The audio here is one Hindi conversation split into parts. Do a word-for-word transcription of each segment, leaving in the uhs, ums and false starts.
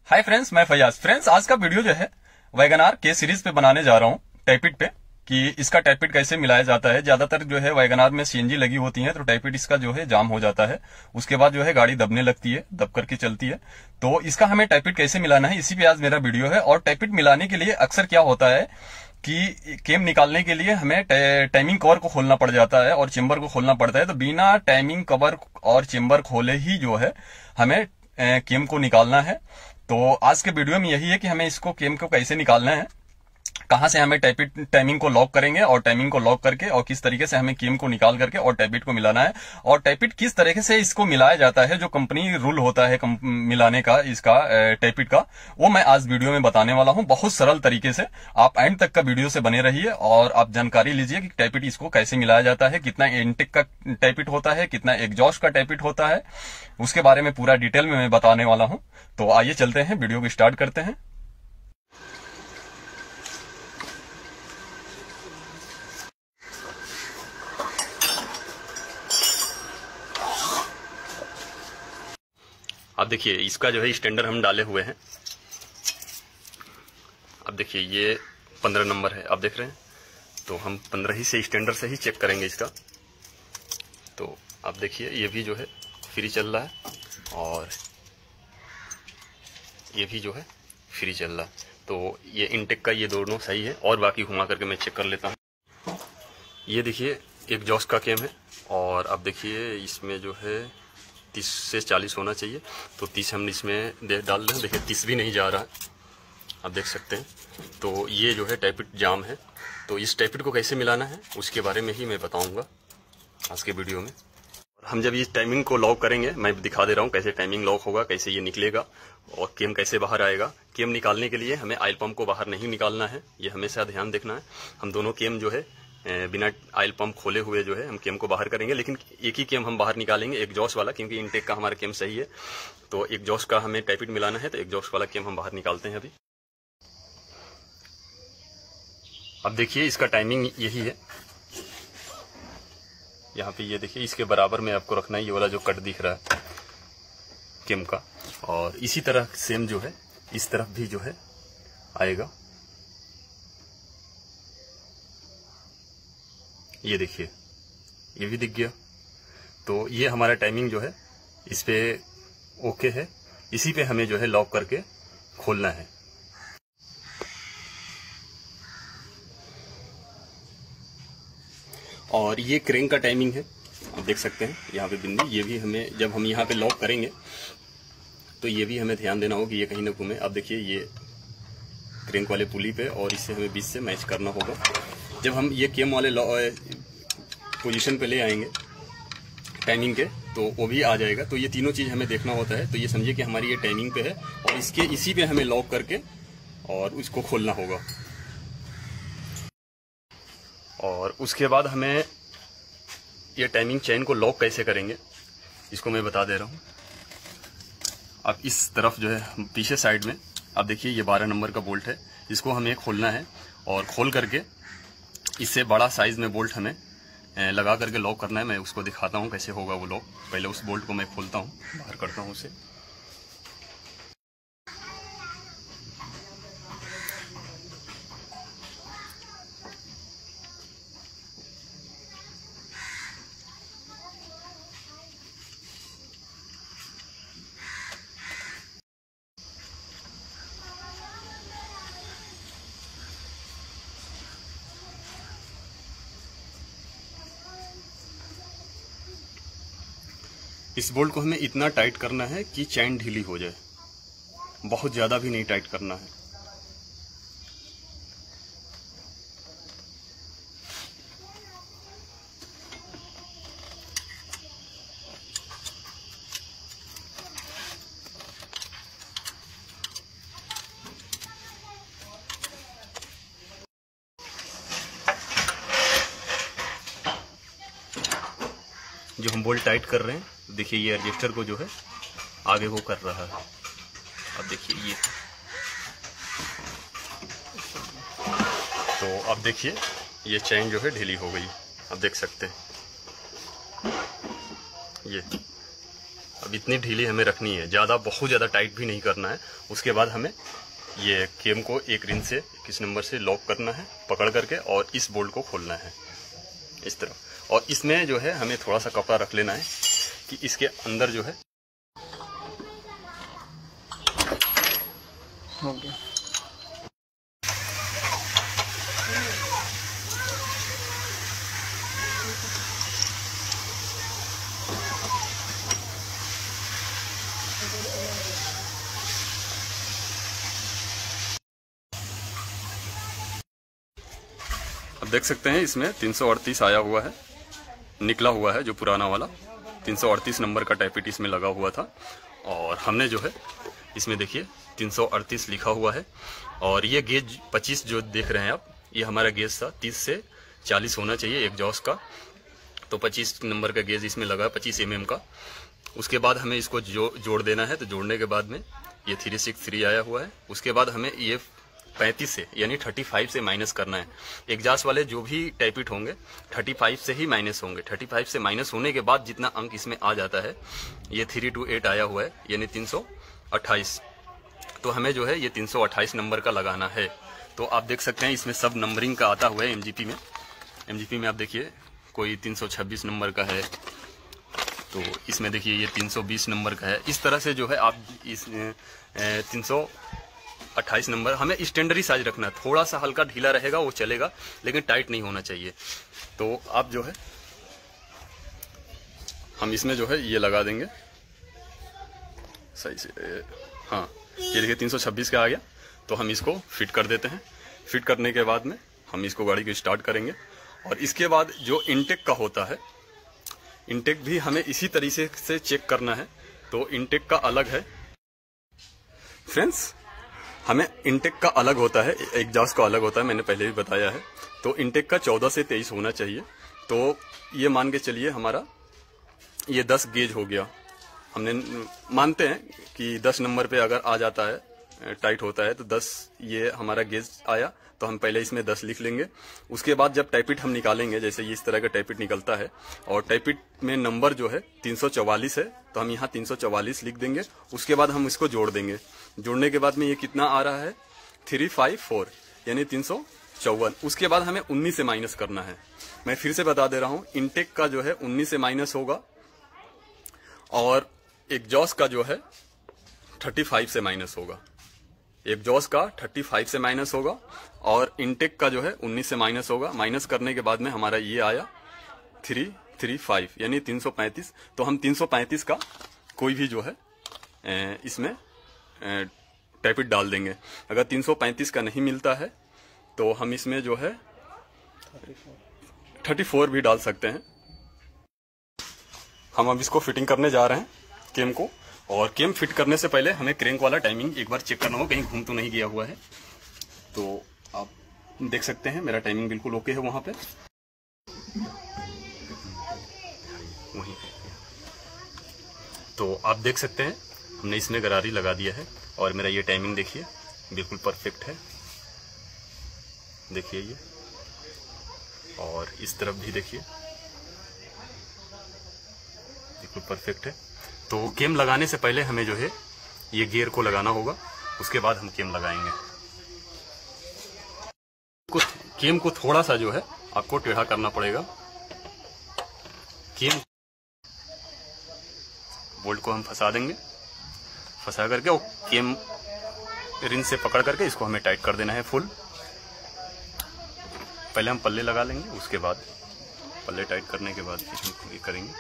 हाय फ्रेंड्स, मैं फयाज। फ्रेंड्स, आज का वीडियो जो है वैगनार के सीरीज पे बनाने जा रहा हूँ, टाइपिट पे, कि इसका टाइपिट कैसे मिलाया जाता है। ज्यादातर जो है वैगनार में सीएनजी लगी होती है, तो टाइपिट इसका जो है जाम हो जाता है। उसके बाद जो है गाड़ी दबने लगती है, दब करके चलती है। तो इसका हमें टाइपिट कैसे मिलाना है, इसी पे आज मेरा वीडियो है। और टाइपिट मिलाने के लिए अक्सर क्या होता है कि केम निकालने के लिए हमें टाइमिंग कवर को खोलना पड़ जाता है और चेम्बर को खोलना पड़ता है। तो बिना टाइमिंग कवर और चेम्बर खोले ही जो है हमें केम को निकालना है। तो आज के वीडियो में यही है कि हमें इसको केम को कैसे निकालना है, कहां से हमें टाइपिट टाइमिंग को लॉक करेंगे और टाइमिंग को लॉक करके और किस तरीके से हमें केम को निकाल करके और टाइपिट को मिलाना है, और टाइपिट किस तरीके से इसको मिलाया जाता है, जो कंपनी रूल होता है मिलाने का इसका टाइपिट का, वो मैं आज वीडियो में बताने वाला हूं बहुत सरल तरीके से। आप एंड तक का वीडियो से बने रहिए और आप जानकारी लीजिए कि टाइपिट इसको कैसे मिलाया जाता है, कितना इनटेक का टाइपिट होता है, कितना एग्जॉस्ट का टाइपिट होता है, उसके बारे में पूरा डिटेल में मैं बताने वाला हूं। तो आइए चलते हैं, वीडियो को स्टार्ट करते हैं। अब देखिए, इसका जो है स्टैंडर्ड हम डाले हुए हैं। अब देखिए, ये पंद्रह नंबर है, आप देख रहे हैं। तो हम पंद्रह ही से स्टैंडर्ड से ही चेक करेंगे इसका। तो आप देखिए, ये भी जो है फ्री चल रहा है और ये भी जो है फ्री चल रहा है। तो ये इनटेक का ये दोनों सही है। और बाकी घुमा करके मैं चेक कर लेता हूँ। ये देखिए, एक जॉस का केम है और अब देखिए इसमें जो है तीस से चालीस होना चाहिए। तो तीस हम इसमें डाल रहे हैं। देखिए, तीस भी नहीं जा रहा है, आप देख सकते हैं। तो ये जो है टाइपिट जाम है। तो इस टाइपिट को कैसे मिलाना है उसके बारे में ही मैं बताऊंगा आज के वीडियो में। हम जब इस टाइमिंग को लॉक करेंगे, मैं दिखा दे रहा हूँ कैसे टाइमिंग लॉक होगा, कैसे ये निकलेगा और केम कैसे बाहर आएगा। केम निकालने के लिए हमें ऑयल पंप को बाहर नहीं निकालना है, ये हमेशा ध्यान देखना है। हम दोनों केम जो है बिना ऑयल पंप खोले हुए जो है हम केम को बाहर करेंगे, लेकिन एक ही केम हम बाहर निकालेंगे, एक जॉस वाला, क्योंकि इनटेक का हमारा केम सही है। तो एक जॉस का हमें टाइपिट मिलाना है, तो एक जॉस वाला केम हम बाहर निकालते हैं अभी। अब देखिए, इसका टाइमिंग यही है। यहाँ पे ये देखिए, इसके बराबर में आपको रखना है ये वाला जो कट दिख रहा है केम का। और इसी तरह सेम जो है इस तरफ भी जो है आएगा। ये देखिए, ये भी दिख गया। तो ये हमारा टाइमिंग जो है इस पे ओके है। इसी पे हमें जो है लॉक करके खोलना है। और ये क्रेंक का टाइमिंग है, आप देख सकते हैं यहाँ पे बिंदी। ये भी हमें जब हम यहाँ पे लॉक करेंगे तो ये भी हमें ध्यान देना होगा कि ये कहीं ना घूमे। अब देखिए, ये क्रेंक वाले पुली पे और इससे हमें बीच से मैच करना होगा। जब हम ये केम वाले पोजीशन पे ले आएंगे टाइमिंग के, तो वो भी आ जाएगा। तो ये तीनों चीज हमें देखना होता है। तो ये समझिए कि हमारी ये टाइमिंग पे है और इसके इसी पे हमें लॉक करके और उसको खोलना होगा। और उसके बाद हमें ये टाइमिंग चेन को लॉक कैसे करेंगे इसको मैं बता दे रहा हूँ। अब इस तरफ जो है पीछे साइड में अब देखिए, ये बारह नंबर का बोल्ट है, इसको हमें खोलना है और खोल करके इससे बड़ा साइज में बोल्ट हमें लगा करके लॉक करना है। मैं उसको दिखाता हूँ कैसे होगा वो लॉक। पहले उस बोल्ट को मैं खोलता हूँ, बाहर करता हूँ उसे। इस बोल्ट को हमें इतना टाइट करना है कि चैन ढीली हो जाए, बहुत ज्यादा भी नहीं टाइट करना है। जो हम बोल्ट टाइट कर रहे हैं, देखिए ये एडजस्टर को जो है आगे वो कर रहा है। अब देखिए ये, तो अब देखिए ये चैन जो है ढीली हो गई, आप देख सकते हैं ये। अब अब इतनी ढीली हमें रखनी है, ज़्यादा बहुत ज़्यादा टाइट भी नहीं करना है। उसके बाद हमें ये केम को एक रिंच से किस नंबर से लॉक करना है पकड़ करके, और इस बोल्ट को खोलना है इस तरह। और इसमें जो है हमें थोड़ा सा कपड़ा रख लेना है कि इसके अंदर जो है हो गया। अब देख सकते हैं इसमें तीन सौ अड़तीस आया हुआ है, निकला हुआ है जो पुराना वाला तीन सौ अड़तीस नंबर का टाइपिट इसमें लगा हुआ था। और हमने जो है इसमें देखिए तीन सौ अड़तीस लिखा हुआ है। और ये गेज पच्चीस जो देख रहे हैं आप, ये हमारा गेज था, तीस से चालीस होना चाहिए एक जॉस का, तो पच्चीस नंबर का गेज इसमें लगा है, पच्चीस एम एम का। उसके बाद हमें इसको जो जोड़ देना है, तो जोड़ने के बाद में ये थ्री सिक्स थ्री आया हुआ है। उसके बाद हमें ये पैंतीस से यानी पैंतीस से माइनस करना है। एग्जास्ट वाले जो भी टाइपिट होंगे पैंतीस से ही माइनस होंगे। पैंतीस से माइनस होने के बाद जितना अंक इसमें आ जाता है, ये थ्री टू एट आया हुआ है यानी तीन सौ अट्ठाईस, तो हमें जो है ये तीन सौ अट्ठाईस नंबर का लगाना है। तो आप देख सकते हैं इसमें सब नंबरिंग का आता हुआ है। एमजीपी में एमजीपी में आप देखिए कोई तीन सौ छब्बीस नंबर का है, तो इसमें देखिए ये तीन सौ बीस नंबर का है। इस तरह से जो है आप इस तीन सौ अट्ठाईस नंबर हमें स्टैंडर्ड साइज रखना है। थोड़ा सा हल्का ढीला रहेगा वो चलेगा, लेकिन टाइट नहीं होना चाहिए। तो आप जो है हम इसमें जो है ये लगा देंगे सही से। हाँ, ये देखिए तीन सौ छब्बीस का आ गया, तो हम इसको फिट कर देते हैं। फिट करने के बाद में हम इसको गाड़ी को स्टार्ट करेंगे। और इसके बाद जो इनटेक का होता है, इनटेक भी हमें इसी तरीके से चेक करना है। तो इनटेक का अलग है फ्रेंड्स, हमें इनटेक का अलग होता है, एग्जॉस्ट का अलग होता है, मैंने पहले भी बताया है। तो इनटेक का चौदह से तेईस होना चाहिए। तो ये मान के चलिए हमारा ये दस गेज हो गया। हमने मानते हैं कि दस नंबर पे अगर आ जाता है, टाइट होता है, तो दस ये हमारा गेज आया, तो हम पहले इसमें दस लिख लेंगे। उसके बाद जब टाइपिट हम निकालेंगे, जैसे ये इस तरह का टाइपिट निकलता है और टाइपिट में नंबर जो है तीन सौ चौवालीस है, तो हम यहाँ तीन सौ चौवालीस लिख देंगे। उसके बाद हम इसको जोड़ देंगे। जोड़ने के बाद में ये कितना आ रहा है, थ्री फाइव फोर यानी तीन सौ चौवन। उसके बाद हमें उन्नीस से माइनस करना है। मैं फिर से बता दे रहा हूँ, इनटेक का जो है उन्नीस से माइनस होगा और एग्जॉस्ट का जो है पैंतीस से माइनस होगा। एग्जॉस्ट का पैंतीस से माइनस होगा और इनटेक का जो है उन्नीस से माइनस होगा। माइनस करने के बाद में हमारा ये आया थ्री थ्री फाइव यानी तीन सौ पैंतीस। तो हम तीन सौ पैंतीस का कोई भी जो है इसमें टाइपिट डाल देंगे। अगर तीन सौ पैंतीस का नहीं मिलता है तो हम इसमें जो है चौंतीस भी डाल सकते हैं। हम अब इसको फिटिंग करने जा रहे हैं केम को। और केम फिट करने से पहले हमें क्रैंक वाला टाइमिंग एक बार चेक करना होगा, कहीं घूम तो नहीं गया हुआ है। तो आप देख सकते हैं मेरा टाइमिंग बिल्कुल ओके है वहां पे, वहीं तो आप देख सकते हैं हमने इसमें गरारी लगा दिया है और मेरा ये टाइमिंग देखिए बिल्कुल परफेक्ट है। देखिए ये, और इस तरफ भी देखिए बिल्कुल परफेक्ट है। तो केम लगाने से पहले हमें जो है ये गियर को लगाना होगा, उसके बाद हम केम लगाएंगे। कुछ केम को थोड़ा सा जो है आपको टेढ़ा करना पड़ेगा। केम बोल्ट को हम फंसा देंगे, फंसा करके और केम रिंच से पकड़ करके इसको हमें टाइट कर देना है फुल। पहले हम पल्ले लगा लेंगे, उसके बाद पल्ले टाइट करने के बाद हम ये करेंगे।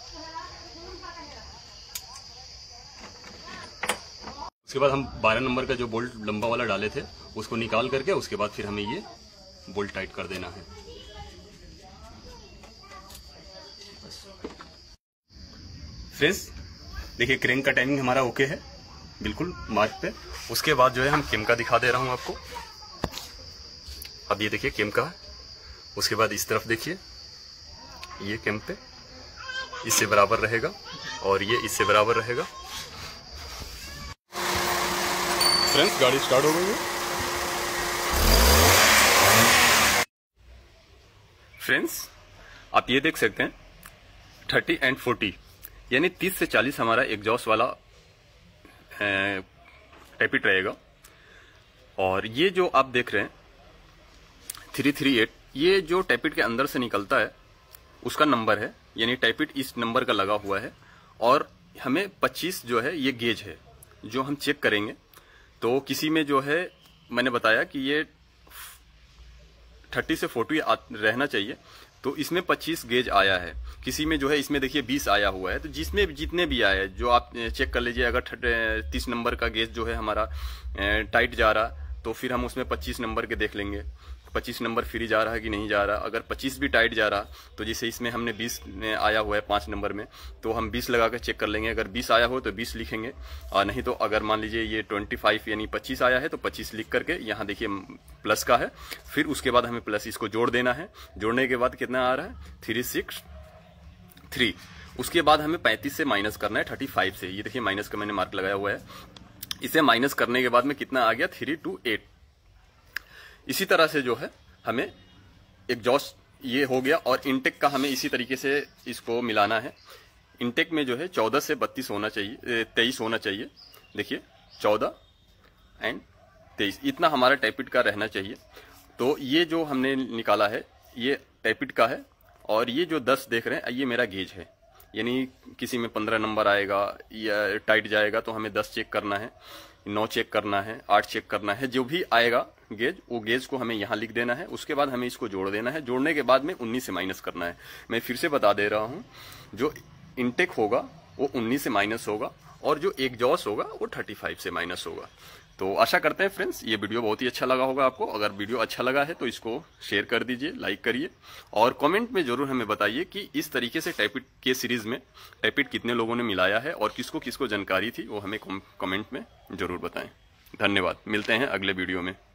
उसके बाद हम बारह नंबर का जो बोल्ट लंबा वाला डाले थे उसको निकाल करके उसके बाद फिर हमें ये बोल्ट टाइट कर देना है। फ्रेंड्स देखिए क्रैंक का टाइमिंग हमारा ओके है बिल्कुल मार्क पे। उसके बाद जो है हम केम का दिखा दे रहा हूं आपको। अब ये देखिए केम का है, उसके बाद इस तरफ देखिए ये केम पे इससे बराबर रहेगा और ये इससे बराबर रहेगा। फ्रेंड्स गाड़ी स्टार्ट हो गई है। फ्रेंड्स आप ये देख सकते हैं थर्टी एंड फोर्टी यानी तीस से चालीस हमारा एग्जॉस्ट वाला टैपिट रहेगा। और ये जो आप देख रहे हैं थ्री थ्री एट, ये जो टैपिट के अंदर से निकलता है उसका नंबर है, यानी टैपिट इस नंबर का लगा हुआ है। और हमें पच्चीस जो है ये गेज है जो हम चेक करेंगे। तो किसी में जो है मैंने बताया कि ये तीस से चालीस रहना चाहिए, तो इसमें पच्चीस गेज आया है। किसी में जो है इसमें देखिए बीस आया हुआ है। तो जिसमें जितने भी आए जो आप चेक कर लीजिए, अगर तीस नंबर का गेज जो है हमारा टाइट जा रहा तो फिर हम उसमें पच्चीस नंबर के देख लेंगे, पच्चीस नंबर फ्री जा रहा है कि नहीं जा रहा। अगर पच्चीस भी टाइट जा रहा तो जैसे इसमें हमने बीस आया हुआ है पांच नंबर में, तो हम बीस लगा कर चेक कर लेंगे। अगर बीस आया हो तो बीस लिखेंगे, और नहीं तो अगर मान लीजिए ये पच्चीस यानी पच्चीस आया है तो पच्चीस लिख करके यहाँ देखिए प्लस का है। फिर उसके बाद हमें प्लस इसको जोड़ देना है। जोड़ने के बाद कितना आ रहा है थ्री सिक्स थ्री। उसके बाद हमें पैंतीस से माइनस करना है थर्टी फाइव से। ये देखिए माइनस का मैंने मार्क लगाया हुआ है। इसे माइनस करने के बाद में कितना आ गया थ्री टू एट। इसी तरह से जो है हमें एग्जॉस्ट ये हो गया। और इनटेक का हमें इसी तरीके से इसको मिलाना है। इनटेक में जो है चौदह से बत्तीस होना चाहिए, तेईस होना चाहिए। देखिए चौदह एंड तेईस, इतना हमारा टैपिट का रहना चाहिए। तो ये जो हमने निकाला है ये टैपिट का है। और ये जो दस देख रहे हैं ये मेरा गेज है, यानी किसी में पंद्रह नंबर आएगा या टाइट जाएगा तो हमें दस चेक करना है, नौ चेक करना है, आठ चेक करना है। जो भी आएगा गेज वो गेज को हमें यहाँ लिख देना है। उसके बाद हमें इसको जोड़ देना है। जोड़ने के बाद में उन्नीस से माइनस करना है। मैं फिर से बता दे रहा हूँ, जो इनटेक होगा वो उन्नीस से माइनस होगा और जो एग्जॉस्ट होगा वो पैंतीस से माइनस होगा। तो आशा करते हैं फ्रेंड्स ये वीडियो बहुत ही अच्छा लगा होगा आपको। अगर वीडियो अच्छा लगा है तो इसको शेयर कर दीजिए, लाइक करिए और कमेंट में जरूर हमें बताइए कि इस तरीके से टैपिट के सीरीज में टैपिट कितने लोगों ने मिलाया है और किसको किसको जानकारी थी, वो हमें कमेंट में जरूर बताएं। धन्यवाद, मिलते हैं अगले वीडियो में।